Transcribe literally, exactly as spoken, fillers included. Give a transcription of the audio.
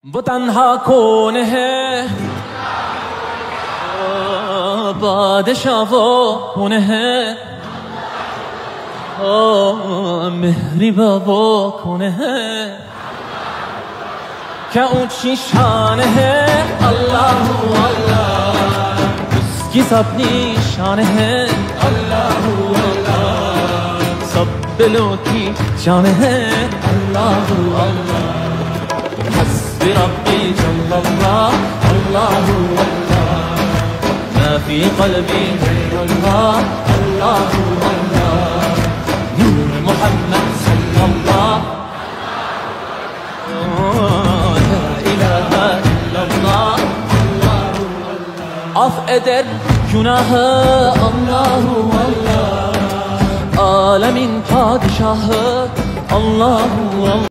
वो तन्हा कौन है, बादशाह वो कौन है, ओ मेहरिबा वो कौन है, क्या ऊंची शान है। अल्लाह अल्लाह उसकी सब निशान है। अल्लाह अल्लाह सब दिलों की जान है। अल्लाह अल्लाह हस्बी रब्बी जल्लल्लाह। अल्लाह अल्लाह मा फी क़ल्बी गैरुल्लाह। अल्लाह अल्लाह नूर Muhammad सल्लल्लाह। Af eder günahı Allahu Allah, alemin padişahı Allahu Allah.